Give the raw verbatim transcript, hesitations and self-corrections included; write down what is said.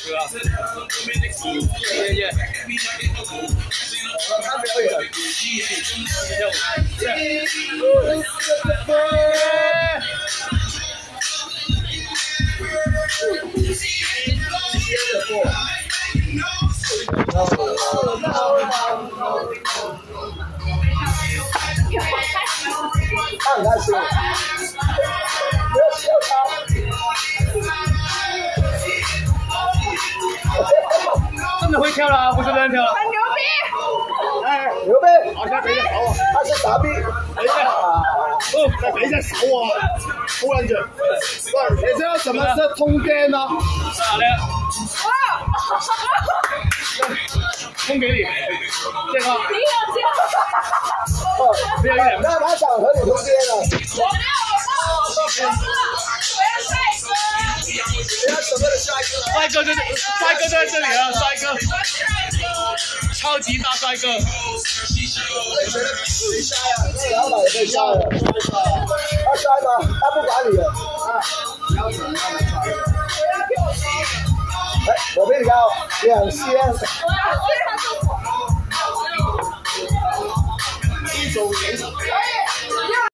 对吧？耶耶耶！他表演，跳舞，他很开心，不要笑他。真的会跳了啊，不是乱跳了。 很牛逼！ 哎， 牛逼！ 好，现在等一下扫我， 他是傻逼。 等一下，哦，再等一下扫我，突然间，喂，你知道什么是通电呢？啥嘞？通给你，这个。 你有这哦， 没有一点。 那他想和你通奸了。 我没有，我知道，我要帅哥。 你要什么的帅哥？ 帅哥就帅哥就在这里了，帅哥，超级大帅哥。 我也觉得谁帅啊？那老板也被杀了。他帅吗？他不管你了。 要怎么样的帅？ 哎，我比你高两千。 我要去上厕所。 一种颜色。